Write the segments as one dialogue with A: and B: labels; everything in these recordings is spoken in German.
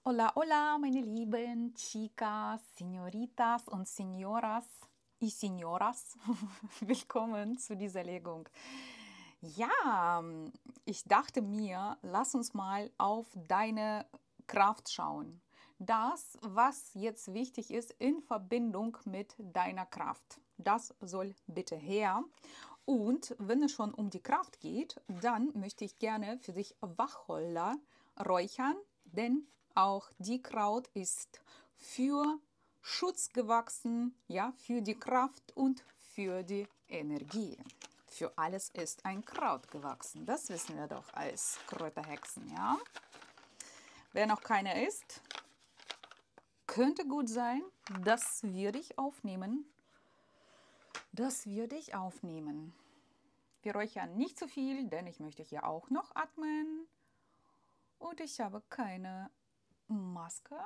A: Hola, hola, meine lieben Chicas, Señoritas und Señoras y Señoras. Willkommen zu dieser Legung. Ja, ich dachte mir, lass uns mal auf deine Kraft schauen. Das, was jetzt wichtig ist in Verbindung mit deiner Kraft. Das soll bitte her. Und wenn es schon um die Kraft geht, dann möchte ich gerne für dich Wacholder räuchern, denn auch die Kraut ist für Schutz gewachsen, ja, für die Kraft und für die Energie. Für alles ist ein Kraut gewachsen. Das wissen wir doch als Kräuterhexen, ja. Wer noch keiner ist, könnte gut sein. Das würde ich aufnehmen. Das würde ich aufnehmen. Wir räuchern nicht zu viel, denn ich möchte hier auch noch atmen. Und ich habe keine Maske.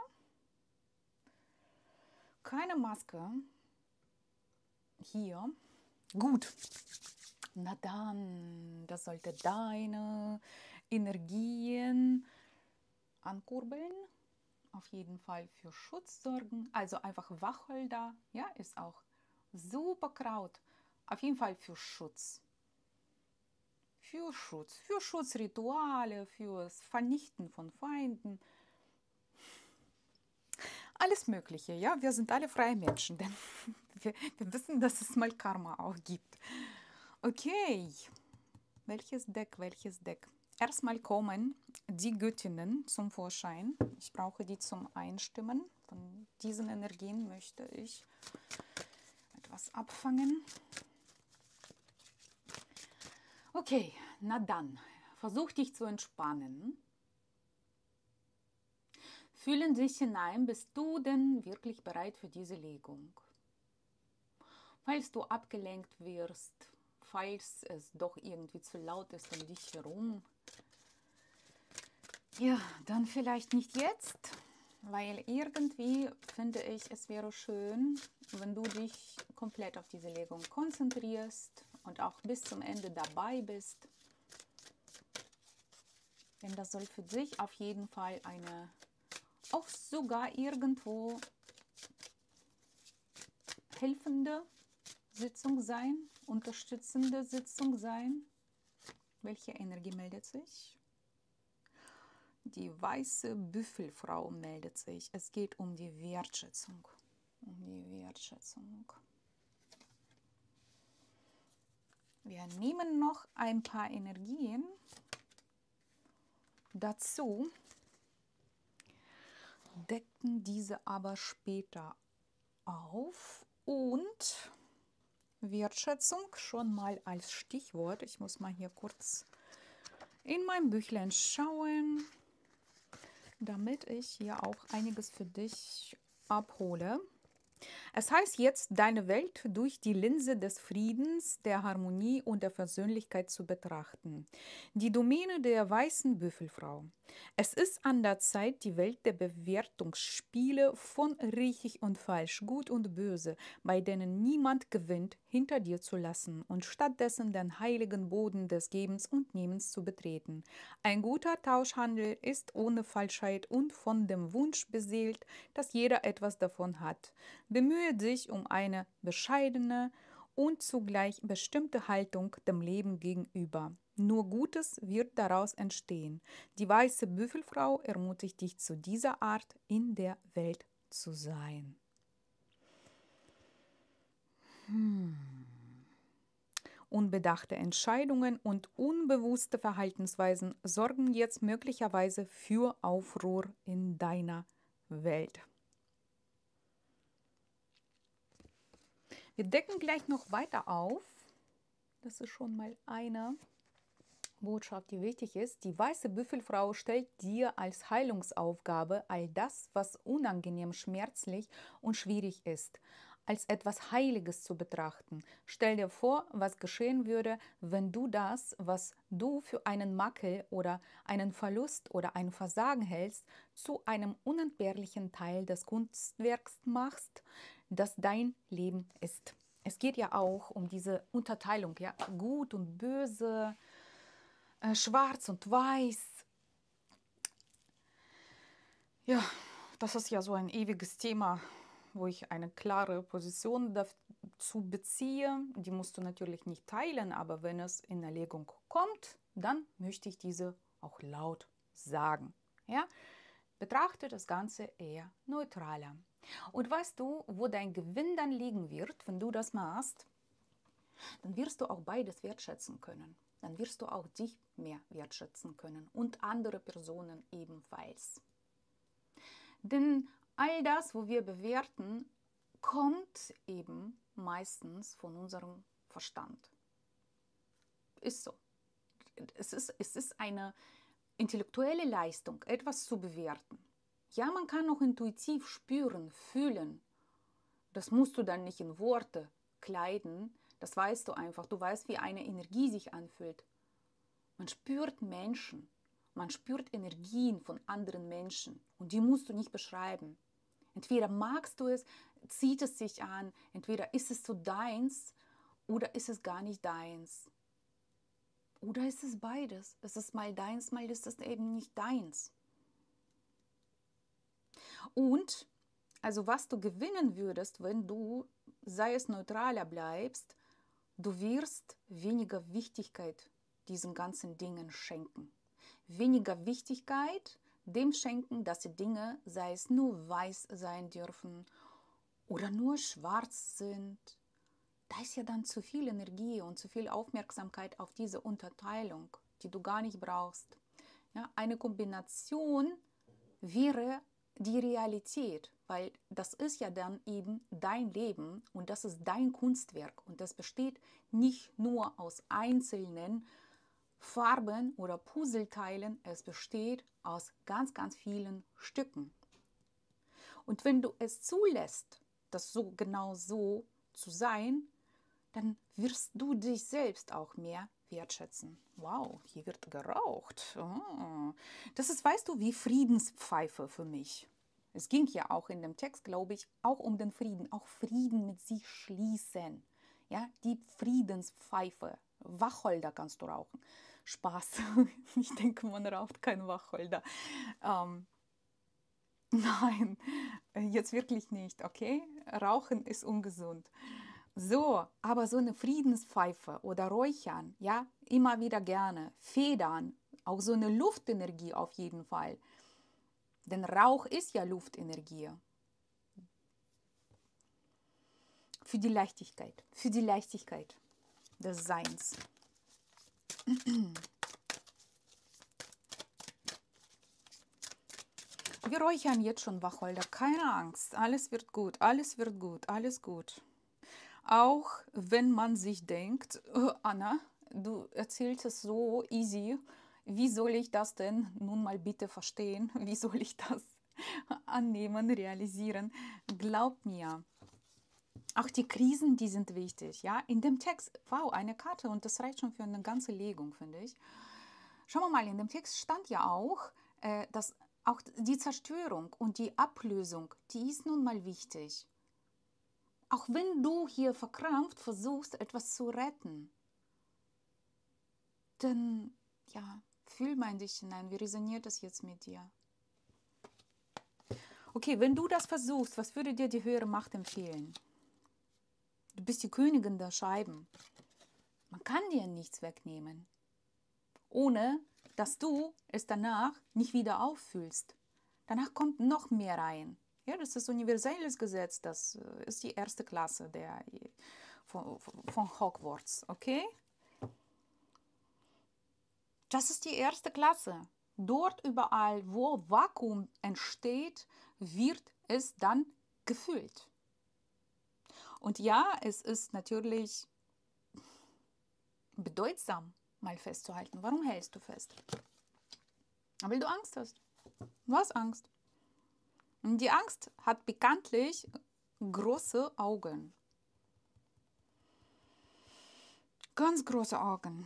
A: Keine Maske. Hier. Gut. Na dann, das sollte deine Energien ankurbeln. Auf jeden Fall für Schutz sorgen. Also einfach Wacholder, ja, ist auch super Kraut. Auf jeden Fall für Schutz. Für Schutzrituale, fürs Vernichten von Feinden. Alles Mögliche, ja. Wir sind alle freie Menschen, denn wir wissen, dass es mal Karma auch gibt. Okay, welches Deck, welches Deck? Erstmal kommen die Göttinnen zum Vorschein. Ich brauche die zum Einstimmen. Von diesen Energien möchte ich etwas abfangen. Okay, na dann, versuch dich zu entspannen. Fühlen dich hinein, bist du denn wirklich bereit für diese Legung? Falls du abgelenkt wirst, falls es doch irgendwie zu laut ist um dich herum, ja, dann vielleicht nicht jetzt, weil irgendwie finde ich, es wäre schön, wenn du dich komplett auf diese Legung konzentrierst und auch bis zum Ende dabei bist. Denn das soll für dich auf jeden Fall eine, auch sogar irgendwo helfende Sitzung sein, unterstützende Sitzung sein. Welche Energie meldet sich? Die weiße Büffelfrau meldet sich. Es geht um die Wertschätzung. Um die Wertschätzung. Wir nehmen noch ein paar Energien dazu, decken diese aber später auf. Und Wertschätzung schon mal als Stichwort. Ich muss mal hier kurz in mein Büchlein schauen, damit ich hier auch einiges für dich abhole. Es heißt jetzt, deine Welt durch die Linse des Friedens, der Harmonie und der Versöhnlichkeit zu betrachten. Die Domäne der weißen Büffelfrau. Es ist an der Zeit, die Welt der Bewertungsspiele von richtig und falsch, gut und böse, bei denen niemand gewinnt, hinter dir zu lassen und stattdessen den heiligen Boden des Gebens und Nehmens zu betreten. Ein guter Tauschhandel ist ohne Falschheit und von dem Wunsch beseelt, dass jeder etwas davon hat. Bemühe dich um eine bescheidene und zugleich bestimmte Haltung dem Leben gegenüber. Nur Gutes wird daraus entstehen. Die weiße Büffelfrau ermutigt dich zu dieser Art in der Welt zu sein. Unbedachte Entscheidungen und unbewusste Verhaltensweisen sorgen jetzt möglicherweise für Aufruhr in deiner Welt. Wir decken gleich noch weiter auf. Das ist schon mal eine Botschaft, die wichtig ist. Die weiße Büffelfrau stellt dir als Heilungsaufgabe all das, was unangenehm, schmerzlich und schwierig ist, als etwas Heiliges zu betrachten. Stell dir vor, was geschehen würde, wenn du das, was du für einen Makel oder einen Verlust oder ein Versagen hältst, zu einem unentbehrlichen Teil des Kunstwerks machst, das dein Leben ist. Es geht ja auch um diese Unterteilung, ja, gut und böse, schwarz und weiß. Ja, das ist ja so ein ewiges Thema, wo ich eine klare Position dazu beziehe. Die musst du natürlich nicht teilen, aber wenn es in Erlegung kommt, dann möchte ich diese auch laut sagen. Ja? Betrachte das Ganze eher neutraler. Und weißt du, wo dein Gewinn dann liegen wird, wenn du das machst? Dann wirst du auch beides wertschätzen können. Dann wirst du auch dich mehr wertschätzen können und andere Personen ebenfalls. Denn all das, wo wir bewerten, kommt eben meistens von unserem Verstand. Ist so. Es ist eine intellektuelle Leistung, etwas zu bewerten. Ja, man kann auch intuitiv spüren, fühlen. Das musst du dann nicht in Worte kleiden. Das weißt du einfach. Du weißt, wie eine Energie sich anfühlt. Man spürt Menschen. Man spürt Energien von anderen Menschen. Und die musst du nicht beschreiben. Entweder magst du es, zieht es sich an, entweder ist es so deins oder ist es gar nicht deins. Oder ist es beides? Es ist mal deins, mal ist es eben nicht deins. Und also was du gewinnen würdest, wenn du, sei es neutraler bleibst, du wirst weniger Wichtigkeit diesen ganzen Dingen schenken. Weniger Wichtigkeit dem schenken, dass die Dinge, sei es nur weiß sein dürfen oder nur schwarz sind. Da ist ja dann zu viel Energie und zu viel Aufmerksamkeit auf diese Unterteilung, die du gar nicht brauchst. Ja, eine Kombination wäre die Realität, weil das ist ja dann eben dein Leben und das ist dein Kunstwerk und das besteht nicht nur aus einzelnen Farben oder Puzzleteilen, es besteht aus ganz, ganz vielen Stücken. Und wenn du es zulässt, das so genau so zu sein, dann wirst du dich selbst auch mehr wertschätzen. Wow, hier wird geraucht. Oh. Das ist, weißt du, wie Friedenspfeife für mich. Es ging ja auch in dem Text, glaube ich, auch um den Frieden, auch Frieden mit sich schließen. Ja, die Friedenspfeife. Wacholder kannst du rauchen. Spaß. Ich denke, man raucht kein Wacholder. Nein, jetzt wirklich nicht, okay? Rauchen ist ungesund. So, aber so eine Friedenspfeife oder Räuchern, ja, immer wieder gerne. Federn, auch so eine Luftenergie auf jeden Fall. Denn Rauch ist ja Luftenergie. Für die Leichtigkeit des Seins. Wir räuchern jetzt schon Wacholder, keine Angst, alles wird gut, alles wird gut, alles gut. Auch wenn man sich denkt, oh, Anna, du erzählst es so easy, wie soll ich das denn nun mal bitte verstehen? Wie soll ich das annehmen, realisieren? Glaub mir, auch die Krisen, die sind wichtig. Ja? In dem Text, wow, eine Karte und das reicht schon für eine ganze Legung, finde ich. Schauen wir mal, in dem Text stand ja auch, dass auch die Zerstörung und die Ablösung, die ist nun mal wichtig. Auch wenn du hier verkrampft versuchst, etwas zu retten, dann, ja, fühl mal in dich hinein, wie resoniert das jetzt mit dir? Okay, wenn du das versuchst, was würde dir die höhere Macht empfehlen? Du bist die Königin der Scheiben. Man kann dir nichts wegnehmen, ohne dass du es danach nicht wieder auffühlst. Danach kommt noch mehr rein. Ja, das ist universelles Gesetz, das ist die erste Klasse von Hogwarts, okay? Das ist die erste Klasse. Dort überall, wo Vakuum entsteht, wird es dann gefüllt. Und ja, es ist natürlich bedeutsam, mal festzuhalten. Warum hältst du fest? Weil du Angst hast. Du hast Angst. Und die Angst hat bekanntlich große Augen. Ganz große Augen.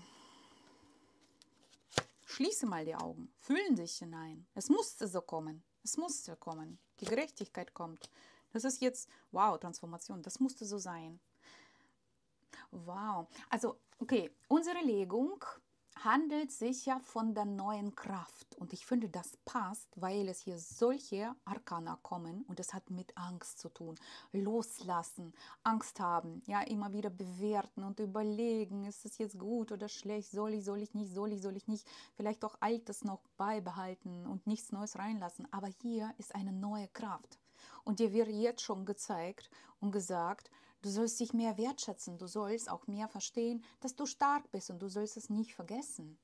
A: Schließe mal die Augen. Fühlen dich hinein. Es musste so kommen. Es musste kommen. Die Gerechtigkeit kommt. Das ist jetzt, wow, Transformation. Das musste so sein. Wow. Also, okay, unsere Legung handelt sich ja von der neuen Kraft. Und ich finde, das passt, weil es hier solche Arkana kommen und es hat mit Angst zu tun. Loslassen, Angst haben, ja, immer wieder bewerten und überlegen, ist es jetzt gut oder schlecht, soll ich nicht, soll ich nicht, vielleicht auch Altes noch beibehalten und nichts Neues reinlassen. Aber hier ist eine neue Kraft. Und dir wird jetzt schon gezeigt und gesagt, du sollst dich mehr wertschätzen, du sollst auch mehr verstehen, dass du stark bist und du sollst es nicht vergessen.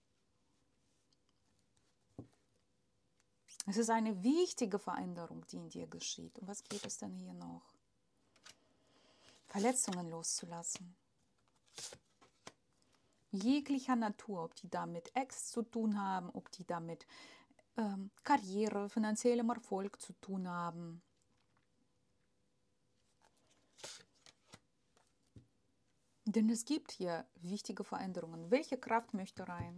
A: Es ist eine wichtige Veränderung, die in dir geschieht. Und was geht es denn hier noch? Verletzungen loszulassen. Jeglicher Natur, ob die da mit Ex zu tun haben, ob die da mit Karriere, finanziellem Erfolg zu tun haben. Denn es gibt hier wichtige Veränderungen. Welche Kraft möchte rein?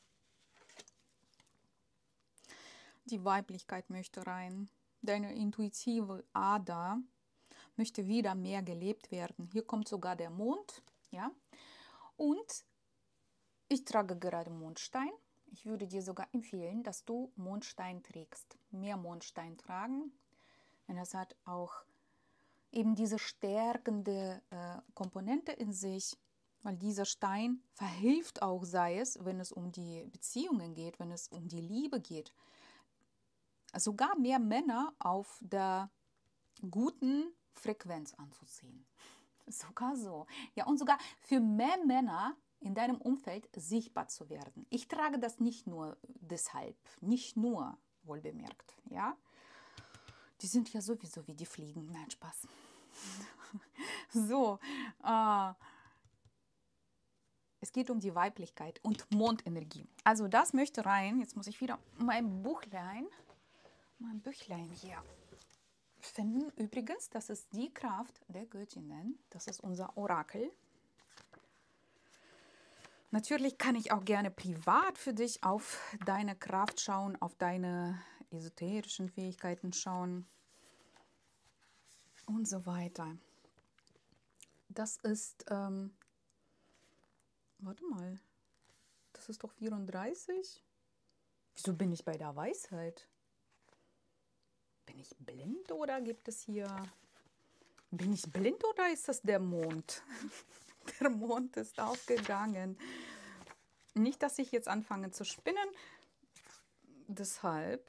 A: Die Weiblichkeit möchte rein. Deine intuitive Ader möchte wieder mehr gelebt werden. Hier kommt sogar der Mond. Ja? Und ich trage gerade Mondstein. Ich würde dir sogar empfehlen, dass du Mondstein trägst. Mehr Mondstein tragen. Denn das hat auch eben diese stärkende Komponente in sich, weil dieser Stein verhilft auch, sei es, wenn es um die Beziehungen geht, wenn es um die Liebe geht, sogar mehr Männer auf der guten Frequenz anzuziehen. Sogar so. Ja, und sogar für mehr Männer in deinem Umfeld sichtbar zu werden. Ich trage das nicht nur deshalb, nicht nur, wohlbemerkt, ja. Die sind ja sowieso wie die Fliegen. Nein, Spaß. So, es geht um die Weiblichkeit und Mondenergie. Also das möchte rein. Jetzt muss ich wieder mein Büchlein hier finden. Übrigens, das ist die Kraft der Göttinnen. Das ist unser Orakel. Natürlich kann ich auch gerne privat für dich auf deine Kraft schauen, auf deine esoterischen Fähigkeiten schauen und so weiter. Das ist, warte mal, das ist doch 34. Wieso bin ich bei der Weisheit? Bin ich blind oder gibt es hier... Bin ich blind oder ist das der Mond? Der Mond ist aufgegangen. Nicht, dass ich jetzt anfange zu spinnen. Deshalb.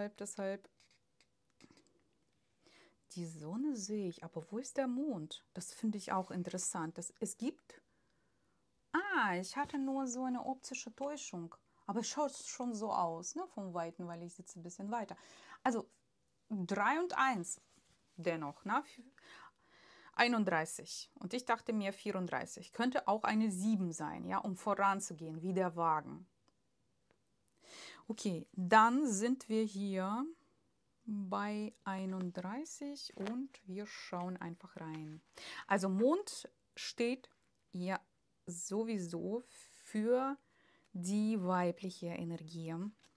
A: Die Sonne sehe ich, aber wo ist der Mond? Das finde ich auch interessant. Es gibt... ich hatte nur so eine optische Täuschung. Aber es schaut schon so aus, ne, vom Weiten, weil ich sitze ein bisschen weiter. Also 3 und 1 dennoch, ne? 31. Und ich dachte mir 34. Könnte auch eine 7 sein, ja, um voranzugehen, wie der Wagen. Okay, dann sind wir hier bei 31 und wir schauen einfach rein. Also Mond steht ja sowieso für die weibliche Energie.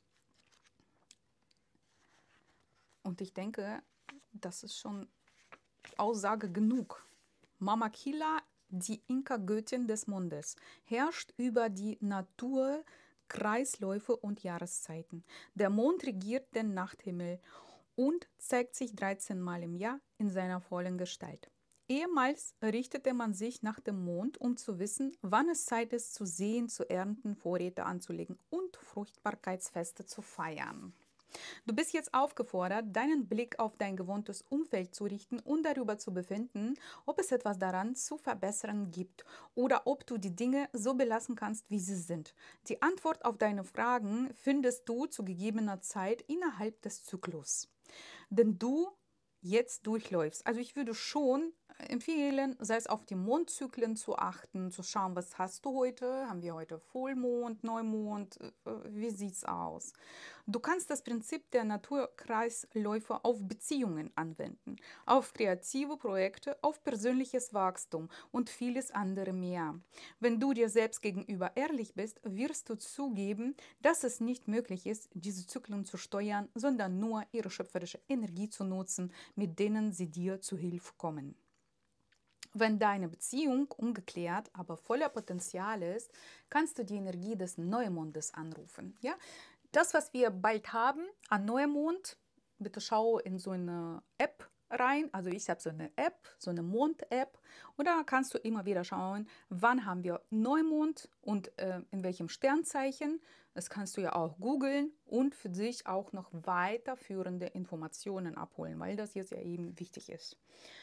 A: Und ich denke, das ist schon Aussage genug. Mama Kila, die Inka-Göttin des Mondes, herrscht über die Natur, Kreisläufe und Jahreszeiten. Der Mond regiert den Nachthimmel und zeigt sich 13 Mal im Jahr in seiner vollen Gestalt. Ehemals richtete man sich nach dem Mond, um zu wissen, wann es Zeit ist, zu säen, zu ernten, Vorräte anzulegen und Fruchtbarkeitsfeste zu feiern. Du bist jetzt aufgefordert, deinen Blick auf dein gewohntes Umfeld zu richten und darüber zu befinden, ob es etwas daran zu verbessern gibt oder ob du die Dinge so belassen kannst, wie sie sind. Die Antwort auf deine Fragen findest du zu gegebener Zeit innerhalb des Zyklus, den du jetzt durchläufst. Also ich würde schon empfehlen, sei es auf die Mondzyklen zu achten, zu schauen, was hast du heute? Haben wir heute Vollmond, Neumond? Wie sieht es aus? Du kannst das Prinzip der Naturkreisläufe auf Beziehungen anwenden, auf kreative Projekte, auf persönliches Wachstum und vieles andere mehr. Wenn du dir selbst gegenüber ehrlich bist, wirst du zugeben, dass es nicht möglich ist, diese Zyklen zu steuern, sondern nur ihre schöpferische Energie zu nutzen, mit denen sie dir zu Hilfe kommen. Wenn deine Beziehung ungeklärt, aber voller Potenzial ist, kannst du die Energie des Neumondes anrufen. Ja? Das, was wir bald haben an Neumond, bitte schau in so eine App rein. Also ich habe so eine App, so eine Mond-App. Und da kannst du immer wieder schauen, wann haben wir Neumond und in welchem Sternzeichen. Das kannst du ja auch googeln und für dich auch noch weiterführende Informationen abholen, weil das jetzt ja eben wichtig ist.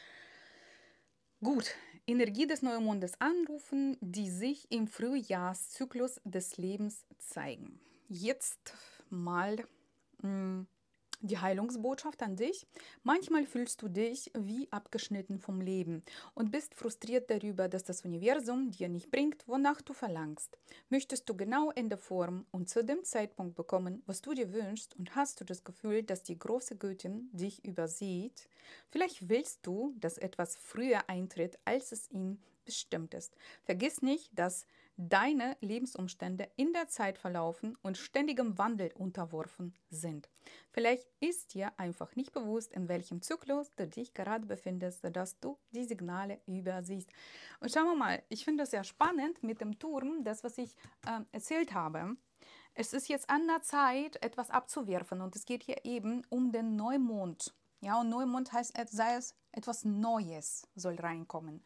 A: Gut, Energie des Neumondes anrufen, die sich im Frühjahrszyklus des Lebens zeigen. Jetzt mal die Heilungsbotschaft an dich. Manchmal fühlst du dich wie abgeschnitten vom Leben und bist frustriert darüber, dass das Universum dir nicht bringt, wonach du verlangst. Möchtest du genau in der Form und zu dem Zeitpunkt bekommen, was du dir wünschst, und hast du das Gefühl, dass die große Göttin dich übersieht? Vielleicht willst du, dass etwas früher eintritt, als es ihm bestimmt ist. Vergiss nicht, dass deine Lebensumstände in der Zeit verlaufen und ständigem Wandel unterworfen sind. Vielleicht ist dir einfach nicht bewusst, in welchem Zyklus du dich gerade befindest, sodass du die Signale übersiehst. Und schauen wir mal, ich finde das sehr spannend mit dem Turm, das, was ich erzählt habe. Es ist jetzt an der Zeit, etwas abzuwerfen, und es geht hier eben um den Neumond. Ja, und Neumond heißt, sei es etwas Neues soll reinkommen.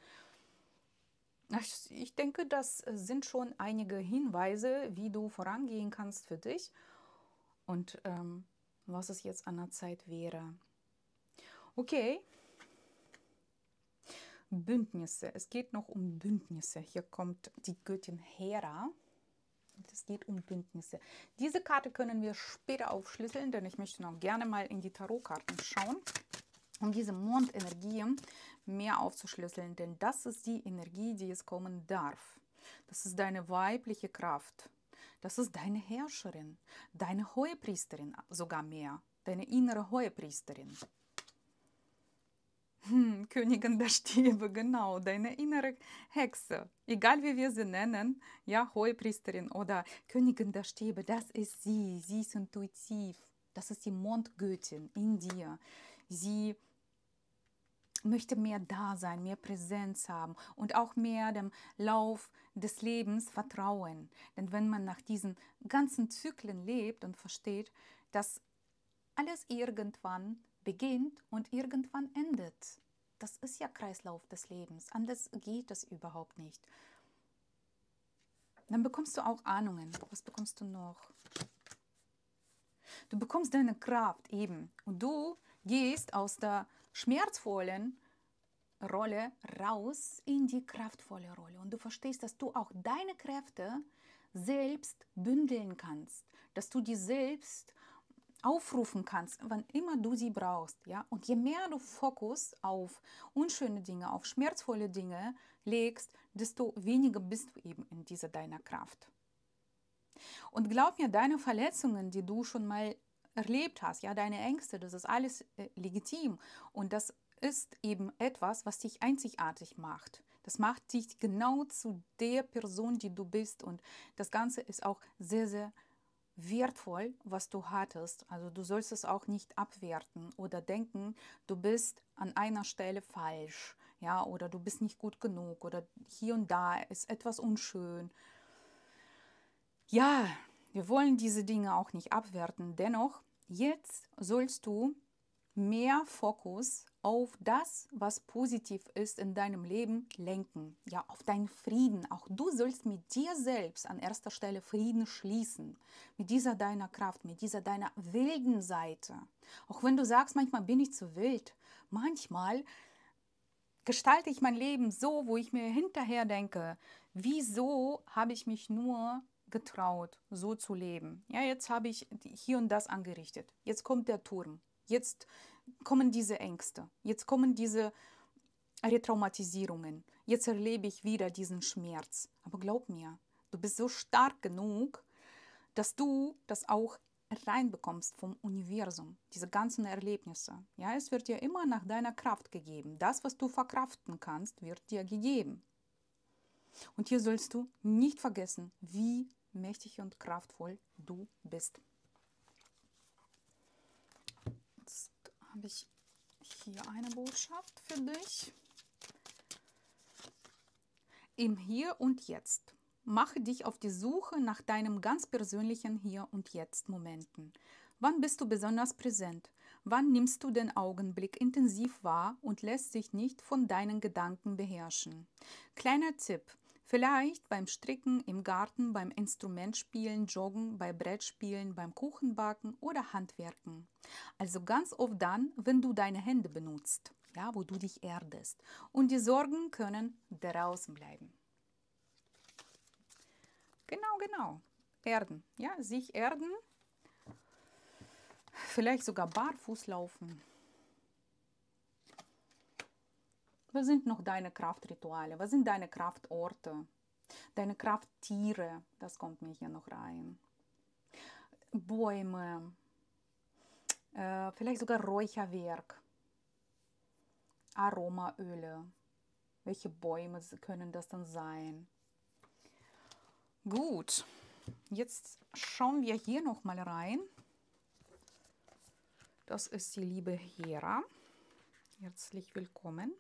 A: Ich denke, das sind schon einige Hinweise, wie du vorangehen kannst für dich und was es jetzt an der Zeit wäre. Okay, Bündnisse. Es geht noch um Bündnisse. Hier kommt die Göttin Hera. Es geht um Bündnisse. Diese Karte können wir später aufschlüsseln, denn ich möchte noch gerne mal in die Tarotkarten schauen, um diese Mondenergien mehr aufzuschlüsseln, denn das ist die Energie, die es kommen darf. Das ist deine weibliche Kraft. Das ist deine Herrscherin, deine Hohepriesterin, sogar mehr, deine innere Hohepriesterin. Königin der Stäbe, genau, deine innere Hexe, egal wie wir sie nennen, ja, Hohepriesterin oder Königin der Stäbe, das ist sie ist intuitiv, das ist die Mondgöttin in dir. Sie möchte mehr da sein, mehr Präsenz haben und auch mehr dem Lauf des Lebens vertrauen. Denn wenn man nach diesen ganzen Zyklen lebt und versteht, dass alles irgendwann beginnt und irgendwann endet. Das ist ja Kreislauf des Lebens. Anders geht es überhaupt nicht. Dann bekommst du auch Ahnungen. Was bekommst du noch? Du bekommst deine Kraft eben. Und du gehst aus der schmerzvollen Rolle raus in die kraftvolle Rolle. Und du verstehst, dass du auch deine Kräfte selbst bündeln kannst. Dass du die selbst aufrufen kannst, wann immer du sie brauchst. Ja? Und je mehr du Fokus auf unschöne Dinge, auf schmerzvolle Dinge legst, desto weniger bist du eben in dieser deiner Kraft. Und glaub mir, deine Verletzungen, die du schon mal erlebt hast, ja, deine Ängste, das ist alles legitim. Und das ist eben etwas, was dich einzigartig macht. Das macht dich genau zu der Person, die du bist. Und das Ganze ist auch sehr, sehr wertvoll, was du hattest. Also du sollst es auch nicht abwerten oder denken, du bist an einer Stelle falsch, ja, oder du bist nicht gut genug oder hier und da ist etwas unschön. Ja, wir wollen diese Dinge auch nicht abwerten. Dennoch, jetzt sollst du mehr Fokus auf das, was positiv ist in deinem Leben, lenken. Ja, auf deinen Frieden. Auch du sollst mit dir selbst an erster Stelle Frieden schließen. Mit dieser deiner Kraft, mit dieser deiner wilden Seite. Auch wenn du sagst, manchmal bin ich zu wild. Manchmal gestalte ich mein Leben so, wo ich mir hinterher denke, wieso habe ich mich nur getraut, so zu leben? Ja, jetzt habe ich hier und das angerichtet. Jetzt kommt der Turm. Jetzt kommen diese Ängste. Jetzt kommen diese Retraumatisierungen. Jetzt erlebe ich wieder diesen Schmerz. Aber glaub mir, du bist so stark genug, dass du das auch reinbekommst vom Universum, diese ganzen Erlebnisse. Ja, es wird dir immer nach deiner Kraft gegeben. Das, was du verkraften kannst, wird dir gegeben. Und hier sollst du nicht vergessen, wie mächtig und kraftvoll du bist. Jetzt habe ich hier eine Botschaft für dich. im Hier und Jetzt. Mache dich auf die Suche nach deinem ganz persönlichen Hier und Jetzt Momenten. Wann bist du besonders präsent? Wann nimmst du den Augenblick intensiv wahr und lässt dich nicht von deinen Gedanken beherrschen? Kleiner Tipp: Vielleicht beim Stricken, im Garten, beim Instrumentspielen, Joggen, bei Brettspielen, beim Kuchenbacken oder Handwerken. Also ganz oft dann, wenn du deine Hände benutzt, ja, wo du dich erdest. Und die Sorgen können draußen bleiben. Genau. Erden, ja, sich erden. Vielleicht sogar barfuß laufen. Was sind noch deine Kraftrituale? Was sind deine Kraftorte? Deine Krafttiere, das kommt mir hier noch rein. Bäume, vielleicht sogar Räucherwerk, Aromaöle. Welche Bäume können das dann sein? Gut, jetzt schauen wir hier noch mal rein. Das ist die liebe Hera. Herzlich willkommen.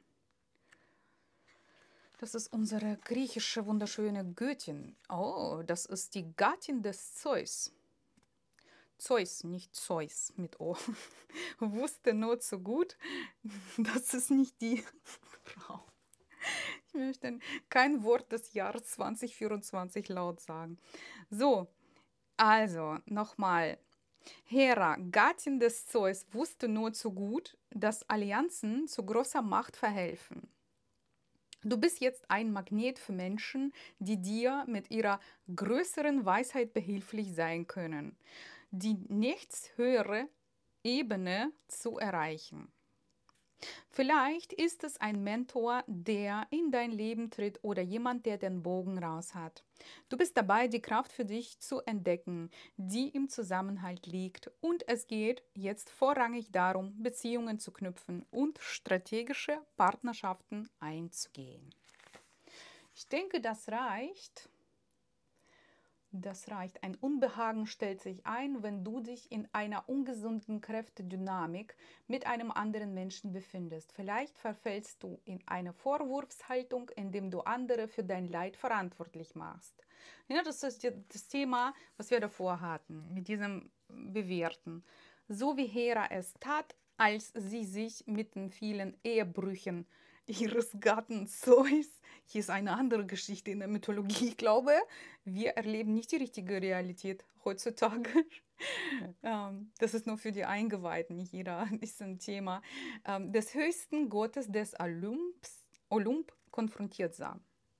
A: Das ist unsere griechische wunderschöne Göttin. Oh, das ist die Gattin des Zeus. Zeus, nicht Zeus mit O. Wusste nur zu gut, das ist nicht die Frau. Ich möchte kein Wort des Jahres 2024 laut sagen. So, also nochmal. Hera, Gattin des Zeus, wusste nur zu gut, dass Allianzen zu großer Macht verhelfen. Du bist jetzt ein Magnet für Menschen, die dir mit ihrer größeren Weisheit behilflich sein können, die nächsthöhere Ebene zu erreichen. Vielleicht ist es ein Mentor, der in dein Leben tritt oder jemand, der den Bogen raus hat. Du bist dabei, die Kraft für dich zu entdecken, die im Zusammenhalt liegt. Und es geht jetzt vorrangig darum, Beziehungen zu knüpfen und strategische Partnerschaften einzugehen. Ich denke, das reicht. Das reicht. Ein Unbehagen stellt sich ein, wenn du dich in einer ungesunden Kräftedynamik mit einem anderen Menschen befindest. Vielleicht verfällst du in eine Vorwurfshaltung, indem du andere für dein Leid verantwortlich machst. Ja, das ist das Thema, was wir davor hatten, mit diesem Bewerten. So wie Hera es tat, als sie sich mit den vielen Ehebrüchen ihres Gatten Zeus, hier ist eine andere Geschichte in der Mythologie, ich glaube, wir erleben nicht die richtige Realität heutzutage. Das ist nur für die Eingeweihten, nicht jeder ist ein Thema. Des höchsten Gottes des Olymp konfrontiert sah.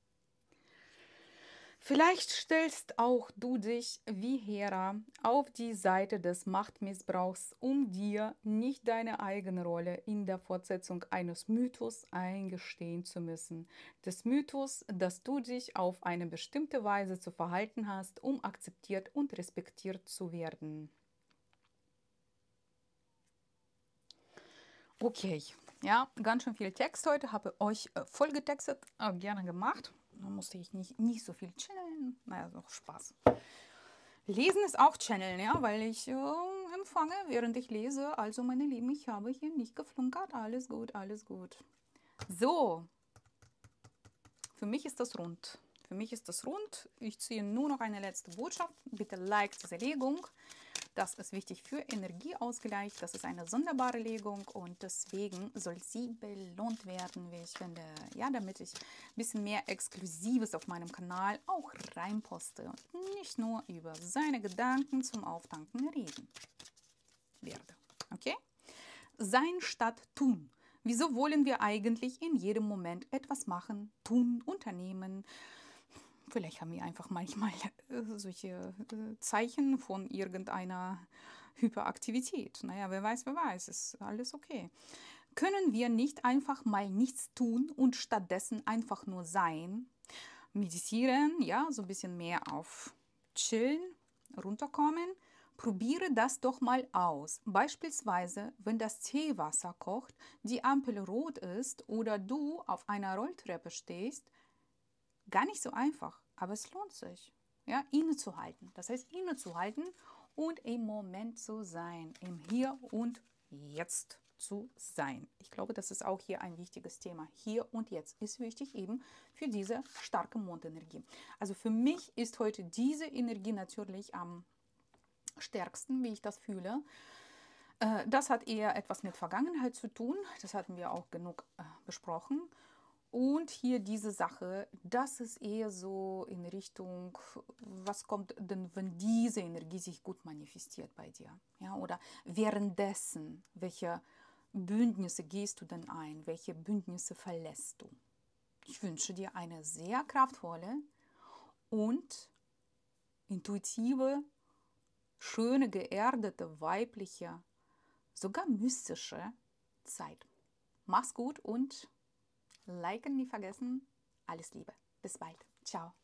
A: Vielleicht stellst auch du dich wie Hera auf die Seite des Machtmissbrauchs, um dir nicht deine eigene Rolle in der Fortsetzung eines Mythos eingestehen zu müssen. Des Mythos, dass du dich auf eine bestimmte Weise zu verhalten hast, um akzeptiert und respektiert zu werden. Okay, ja, ganz schön viel Text heute, habe euch voll getextet, gerne gemacht. Da musste ich nicht so viel channeln. Naja, doch Spaß. Lesen ist auch channeln, ja, weil ich empfange, während ich lese. Also, meine Lieben, ich habe hier nicht geflunkert. Alles gut, alles gut. So, für mich ist das rund. Für mich ist das rund. Ich ziehe nur noch eine letzte Botschaft. Bitte like diese Legung. Das ist wichtig für Energieausgleich. Das ist eine sonderbare Legung und deswegen soll sie belohnt werden, wie ich finde. Ja, damit ich ein bisschen mehr Exklusives auf meinem Kanal auch reinposte und nicht nur über seine Gedanken zum Auftanken reden werde. Okay? Sein statt tun. Wieso wollen wir eigentlich in jedem Moment etwas machen, tun, unternehmen? Vielleicht haben wir einfach manchmal solche Zeichen von irgendeiner Hyperaktivität. Naja, wer weiß, ist alles okay. Können wir nicht einfach mal nichts tun und stattdessen einfach nur sein? Meditieren, ja, so ein bisschen mehr auf Chillen, runterkommen. Probiere das doch mal aus. Beispielsweise, wenn das Teewasser kocht, die Ampel rot ist oder du auf einer Rolltreppe stehst. Gar nicht so einfach, aber es lohnt sich, ja, innezuhalten. Das heißt, innezuhalten und im Moment zu sein, im Hier und Jetzt zu sein. Ich glaube, das ist auch hier ein wichtiges Thema. Hier und jetzt ist wichtig eben für diese starke Mondenergie. Also für mich ist heute diese Energie natürlich am stärksten, wie ich das fühle. Das hat eher etwas mit Vergangenheit zu tun. Das hatten wir auch genug besprochen. Und hier diese Sache, das ist eher so in Richtung, was kommt denn, wenn diese Energie sich gut manifestiert bei dir? Ja, oder währenddessen, welche Bündnisse gehst du denn ein? Welche Bündnisse verlässt du? Ich wünsche dir eine sehr kraftvolle und intuitive, schöne, geerdete, weibliche, sogar mystische Zeit. Mach's gut und liken nie vergessen. Alles Liebe. Bis bald. Ciao.